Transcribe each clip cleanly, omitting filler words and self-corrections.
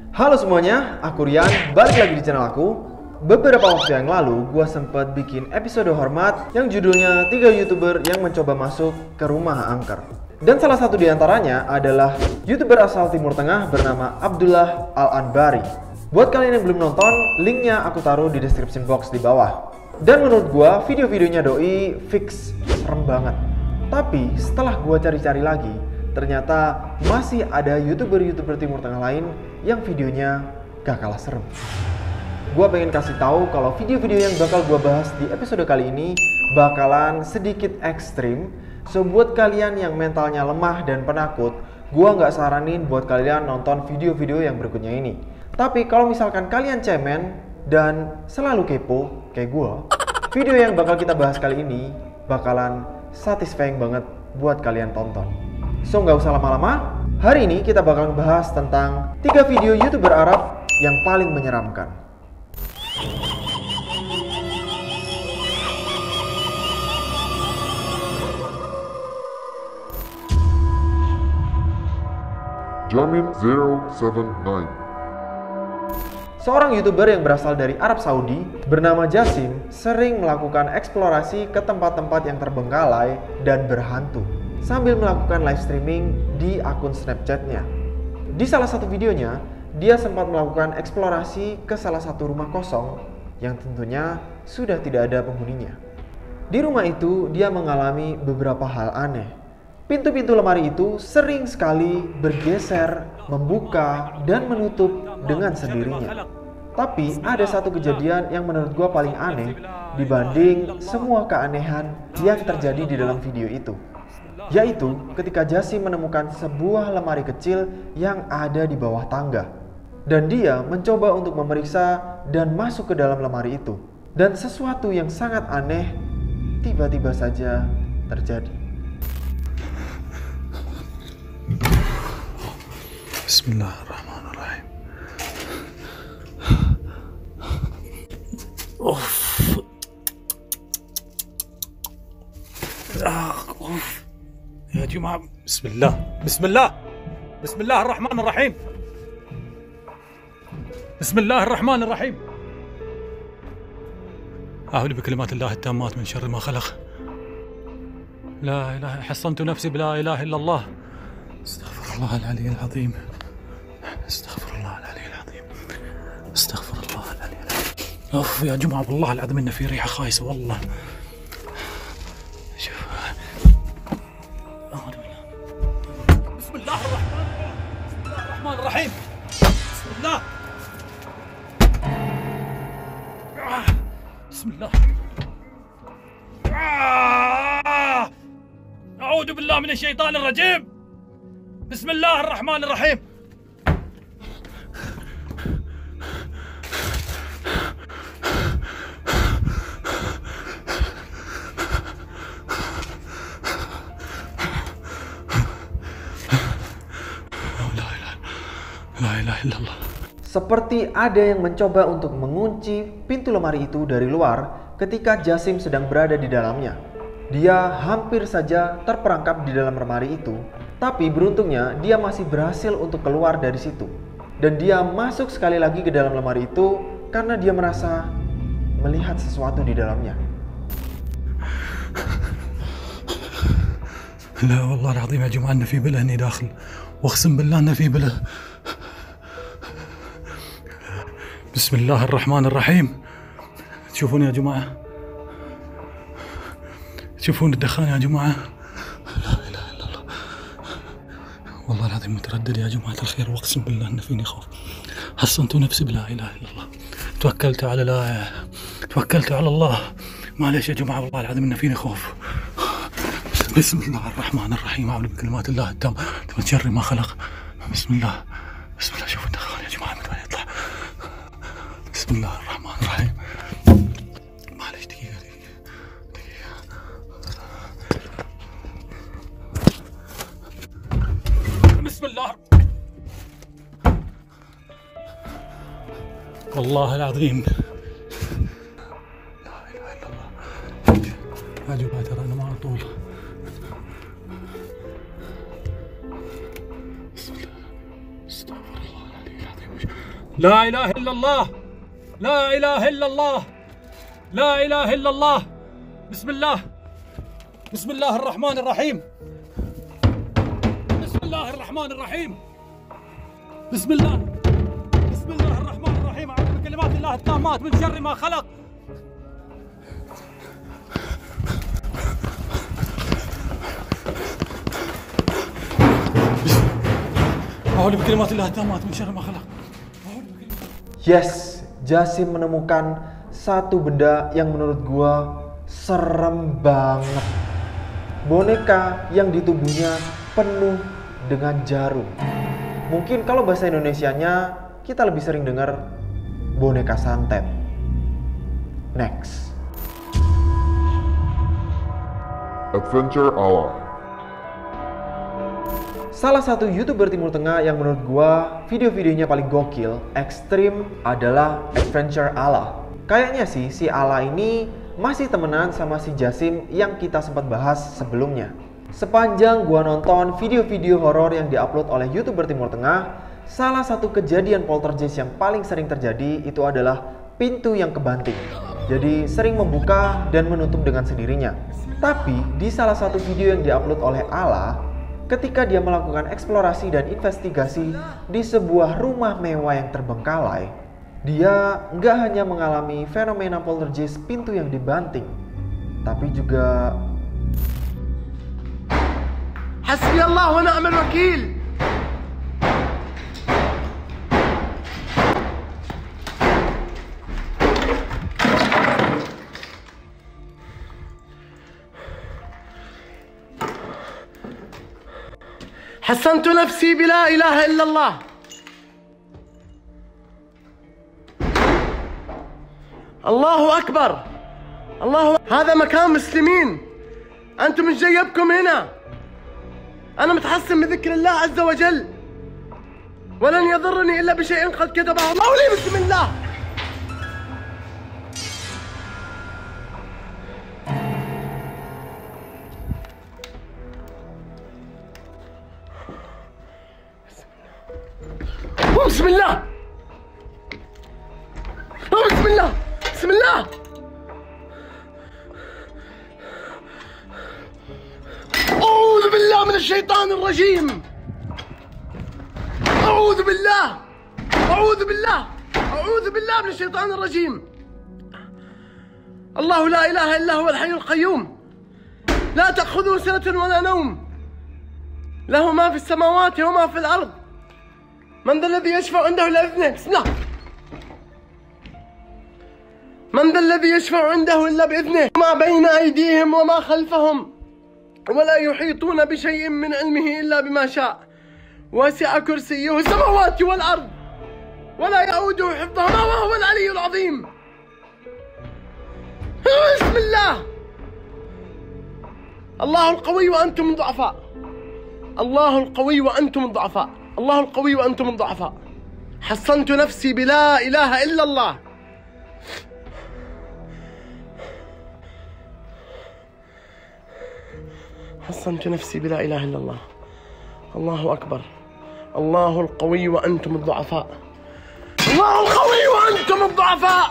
Halo semuanya, aku Rian, balik lagi di channel aku. Beberapa waktu yang lalu, gue sempat bikin episode hormat yang judulnya 3 YouTuber yang mencoba masuk ke rumah angker. Dan salah satu di antaranya adalah YouTuber asal Timur Tengah bernama Abdullah Al-Anbari. Buat kalian yang belum nonton, linknya aku taruh di description box di bawah. Dan menurut gue, video-videonya doi fix serem banget. Tapi setelah gue cari-cari lagi, ternyata masih ada YouTuber-YouTuber Timur Tengah lain yang videonya gak kalah serem. Gua pengen kasih tahu kalau video-video yang bakal gua bahas di episode kali ini bakalan sedikit ekstrim. So buat kalian yang mentalnya lemah dan penakut, gua nggak saranin buat kalian nonton video-video yang berikutnya ini. Tapi kalau misalkan kalian cemen dan selalu kepo kayak gua, video yang bakal kita bahas kali ini bakalan satisfying banget buat kalian tonton. So nggak usah lama-lama, hari ini kita bakal bahas tentang 3 video YouTuber Arab yang paling menyeramkan. Jamin 079. Seorang YouTuber yang berasal dari Arab Saudi bernama Jassim sering melakukan eksplorasi ke tempat-tempat yang terbengkalai dan berhantu sambil melakukan live streaming di akun Snapchat-nya. Di salah satu videonya, dia sempat melakukan eksplorasi ke salah satu rumah kosong yang tentunya sudah tidak ada penghuninya. Di rumah itu, dia mengalami beberapa hal aneh. Pintu-pintu lemari itu sering sekali bergeser, membuka, dan menutup dengan sendirinya. Tapi ada satu kejadian yang menurut gue paling aneh dibanding semua keanehan yang terjadi di dalam video itu. Yaitu ketika Jassim menemukan sebuah lemari kecil yang ada di bawah tangga. Dan dia mencoba untuk memeriksa dan masuk ke dalam lemari itu. Dan sesuatu yang sangat aneh tiba-tiba saja terjadi. Bismillahirrahmanirrahim. يا جماعة بسم الله بسم الله بسم الله الرحمن الرحيم بسم الله الرحمن الرحيم أعوذ بكلمات الله التامات من شر ما خلق لا إله حصنت نفسي بلا إله إلا الله استغفر الله العلي العظيم استغفر الله العلي العظيم استغفر الله العلي العظيم أوف يا جماعة والله العظيم إن في ريحة خايسة والله بسم الله الرحمن الرحيم بسم الله بسم الله أعوذ بالله من الشيطان الرجيم بسم الله الرحمن الرحيم La ilaha illallah. Seperti ada yang mencoba untuk mengunci pintu lemari itu dari luar ketika Jassim sedang berada di dalamnya. Dia hampir saja terperangkap di dalam lemari itu, tapi beruntungnya dia masih berhasil untuk keluar dari situ. Dan dia masuk sekali lagi ke dalam lemari itu karena dia merasa melihat sesuatu di dalamnya. لا والله العظيم يا جماعة إن في بله إني داخل واقسم بالله إن في بله بسم الله الرحمن الرحيم تشوفون يا جماعة تشوفون الدخان يا جماعة لا إله إلا الله والله العظيم متردد يا جماعة الخير واقسم بالله إن فيني خوف حصنت نفسي بلا إله إلا الله توكلت على الله معليش يا جماعة والله العظيم إن فيني خوف بسم الله الرحمن الرحيم أعوذ بكلمات الله التامة من شر ما خلق بسم الله شوفوا الدخان يا جماعة من وين يطلع بسم الله الرحمن الرحيم معليش دقيقة بسم الله والله العظيم لا إله إلا الله يا جماعة ترى أنا ما أطول بسم الله استغفر الله العلي العظيم لا إله إلا الله لا إله إلا الله لا إله إلا الله بسم الله بسم الله الرحمن الرحيم بسم الله الرحمن الرحيم بسم الله الرحمن الرحيم أعوذ بكلمات الله التامات من شر ما خلق أعوذ بكلمات الله التامات من شر ما خلق. Yes, Jasim menemukan satu benda yang menurut gua serem banget. Boneka yang di tubuhnya penuh dengan jarum. Mungkin kalau bahasa Indonesianya kita lebih sering dengar boneka santet. Next. Adventure Allah. Salah satu YouTuber Timur Tengah yang menurut gua video-videonya paling gokil, ekstrim adalah Adventure Allah. Kayaknya sih si Allah ini masih temenan sama si Jasim yang kita sempat bahas sebelumnya. Sepanjang gua nonton video-video horor yang diupload oleh YouTuber Timur Tengah, salah satu kejadian poltergeist yang paling sering terjadi itu adalah pintu yang kebanting. Jadi sering membuka dan menutup dengan sendirinya. Tapi di salah satu video yang diupload oleh Allah, ketika dia melakukan eksplorasi dan investigasi di sebuah rumah mewah yang terbengkalai, dia nggak hanya mengalami fenomena poltergeist pintu yang dibanting, tapi juga Hasbi Allah wa ni'mal wakil. حسنت نفسي بلا إله إلا الله. الله أكبر. هذا مكان مسلمين، أنتم مش جايبكم هنا. أنا متحسن بذكر الله عز وجل، ولن يضرني إلا بشيء قد كتبه الله لي. بسم الله. بسم الله. بسم الله. بسم الله. أعوذ بالله من الشيطان الرجيم. أعوذ بالله. أعوذ بالله. أعوذ بالله من الشيطان الرجيم. الله لا إله إلا هو الحي القيوم، لا تأخذه سنة ولا نوم، له ما في السماوات وما في الأرض، من ذا الذي يشفع عنده إلا بإذنه. بسم الله. من ذا الذي يشفع عنده إلا بإذنه، ما بين أيديهم وما خلفهم، ولا يحيطون بشيء من علمه إلا بما شاء، وسع كرسيه السماوات والأرض، ولا يؤوده حفظهما وهو العلي العظيم. بسم الله. الله القوي وأنتم الضعفاء. الله القوي وأنتم الضعفاء. الله القوي وأنتم الضعفاء. حصنت نفسي بلا إله إلا الله. حصنت نفسي بلا إله إلا الله. الله أكبر. الله القوي وأنتم الضعفاء. الله القوي وأنتم الضعفاء.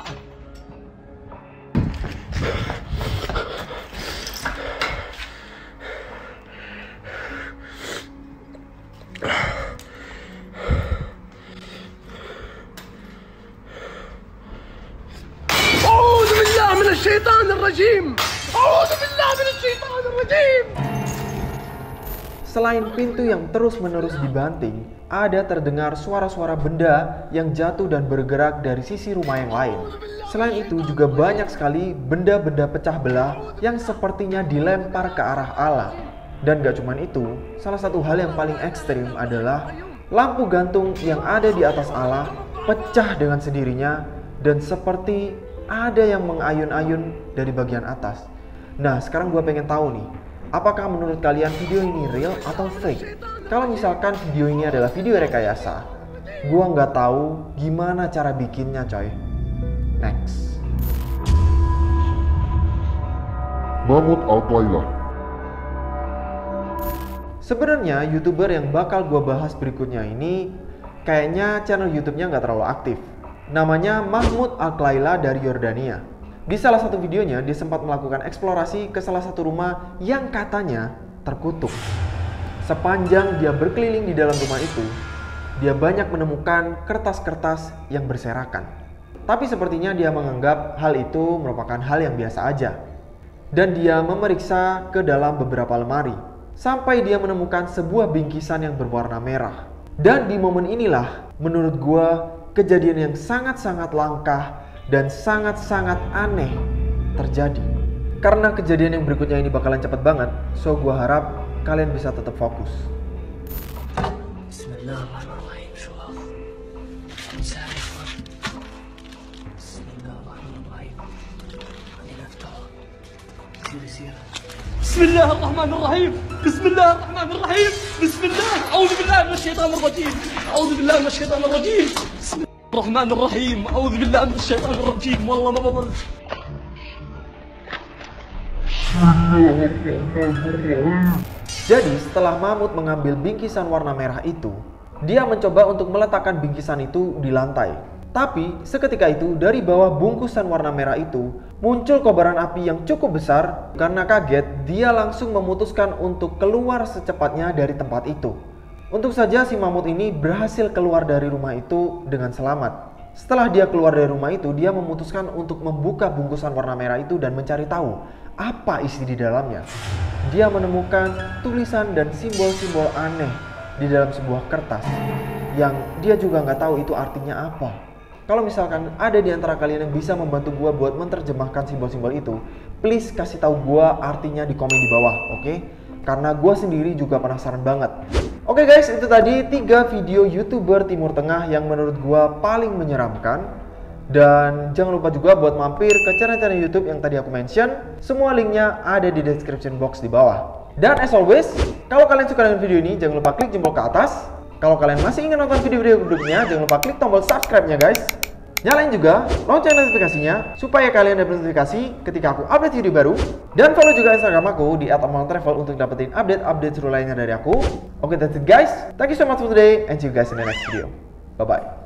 أعوذ بالله من الشيطان الرجيم. أعوذ بالله من الشيطان الرجيم. selain pintu yang terus-menerus dibanting, ada terdengar suara-suara benda yang jatuh dan bergerak dari sisi rumah yang lain. Selain itu juga banyak sekali benda-benda pecah belah yang sepertinya dilempar ke arah Allah. Dan gak cuman itu, salah satu hal yang paling ekstrim adalah lampu gantung yang ada di atas Allah pecah dengan sendirinya dan seperti ada yang mengayun-ayun dari bagian atas. Nah, sekarang gue pengen tahu nih, apakah menurut kalian video ini real atau fake? Kalau misalkan video ini adalah video rekayasa, gue nggak tahu gimana cara bikinnya, coy. Next. Mahmud Al-Tlaylah. Sebenarnya YouTuber yang bakal gue bahas berikutnya ini kayaknya channel YouTube-nya nggak terlalu aktif. Namanya Mahmud Al-Klaila dari Yordania. Di salah satu videonya, dia sempat melakukan eksplorasi ke salah satu rumah yang katanya terkutuk. Sepanjang dia berkeliling di dalam rumah itu, dia banyak menemukan kertas-kertas yang berserakan. Tapi sepertinya dia menganggap hal itu merupakan hal yang biasa aja. Dan dia memeriksa ke dalam beberapa lemari, sampai dia menemukan sebuah bingkisan yang berwarna merah. Dan di momen inilah, menurut gua, kejadian yang sangat-sangat langka dan sangat-sangat aneh terjadi. Karena kejadian yang berikutnya ini bakalan cepet banget, so gua harap kalian bisa tetap fokus. Bismillahirrahmanirrahim. Bismillahirrahmanirrahim. Bismillahirrahmanirrahim. Bismillah. A'udzu billahi minasyaitonir rajim. A'udzu billahi minasyaitonir rajim. Bismillahirrahmanirrahim. A'udzu billahi minasyaitonir rajim. Wallah ma babar. Jadi setelah Mahmud mengambil bingkisan warna merah itu, dia mencoba untuk meletakkan bingkisan itu di lantai. Tapi seketika itu dari bawah bungkusan warna merah itu muncul kobaran api yang cukup besar. Karena kaget, dia langsung memutuskan untuk keluar secepatnya dari tempat itu. Untung saja si Mahmud ini berhasil keluar dari rumah itu dengan selamat. Setelah dia keluar dari rumah itu, dia memutuskan untuk membuka bungkusan warna merah itu dan mencari tahu apa isi di dalamnya. Dia menemukan tulisan dan simbol-simbol aneh di dalam sebuah kertas yang dia juga nggak tahu itu artinya apa. Kalau misalkan ada di antara kalian yang bisa membantu gua buat menerjemahkan simbol-simbol itu, please kasih tahu gua artinya di komen di bawah, oke? Karena gua sendiri juga penasaran banget. Oke guys, itu tadi 3 video YouTuber Timur Tengah yang menurut gua paling menyeramkan. Dan jangan lupa juga buat mampir ke channel-channel YouTube yang tadi aku mention. Semua linknya ada di description box di bawah. Dan as always, kalau kalian suka dengan video ini, jangan lupa klik jempol ke atas. Kalau kalian masih ingin nonton video-video berikutnya, jangan lupa klik tombol subscribe-nya guys. Nyalain juga lonceng notifikasinya supaya kalian dapat notifikasi ketika aku update video baru. Dan follow juga Instagram aku di @omongantravel untuk dapetin update-update seru lainnya dari aku. Oke, that's it guys. Thank you so much for today and see you guys in the next video. Bye-bye.